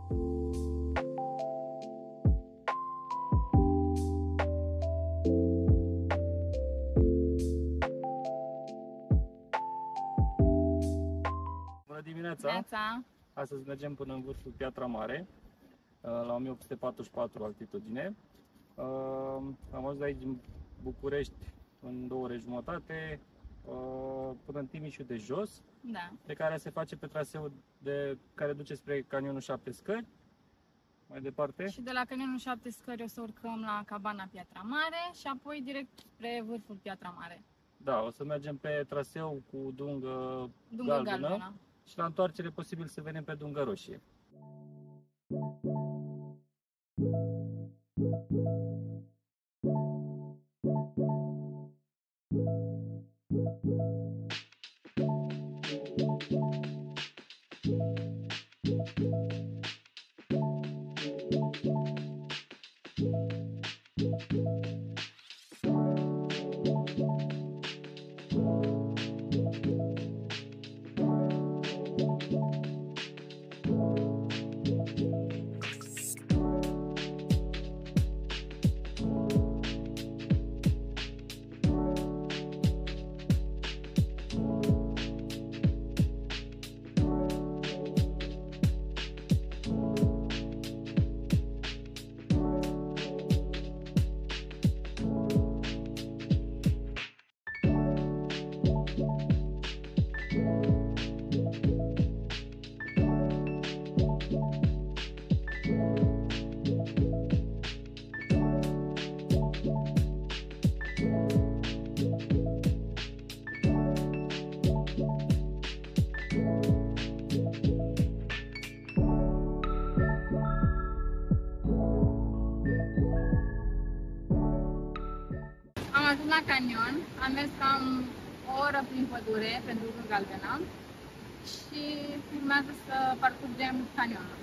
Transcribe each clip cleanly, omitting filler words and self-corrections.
Bună dimineața! Astăzi mergem până în vârful Piatra Mare, la 1844 altitudine. Am ajuns de aici din București în 2 ore jumătate până în Timișu de jos, da. Plecarea se face pe traseul care duce spre Canionul 7 Scări. Mai departe. Și de la Canionul 7 Scări o să urcăm la cabana Piatra Mare și apoi direct spre vârful Piatra Mare. Da, o să mergem pe traseu cu dungă galbenă și la întoarcere posibil să venim pe dungă roșie. Am ajuns la canion, am mers cam o oră prin pădure pentru dungă galbenă și urmează să parcurgem canionul.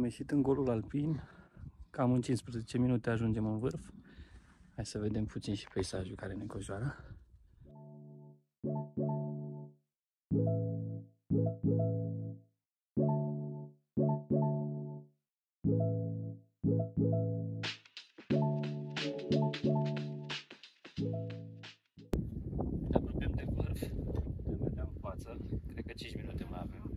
ieșit în golul alpin, cam în 15 minute ajungem în vârf. Hai să vedem puțin și peisajul care ne înconjoară. Ne apropiem de vârf, ne vedem în față, cred că 5 minute mai avem.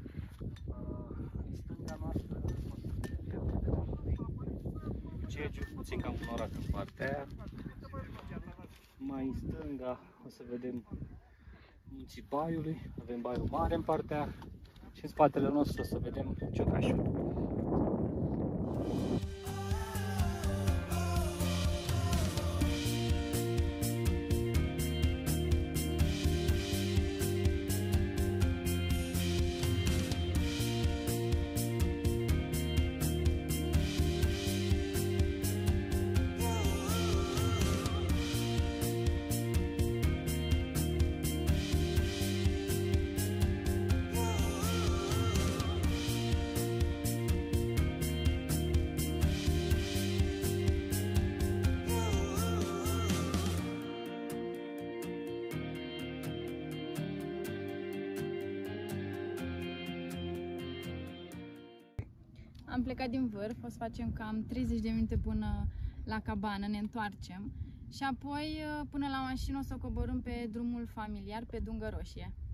În stânga noastră Giurgiu, puțin cam cunorat în partea aia. Mai în stânga o să vedem munții Baiului, avem Baiul Mare în partea aia și în spatele nostru o să vedem Ciocașul. Am plecat din vârf, o să facem cam 30 de minute până la cabană, ne întoarcem și apoi până la mașină o să coborâm pe drumul familiar, pe Dungă Roșie.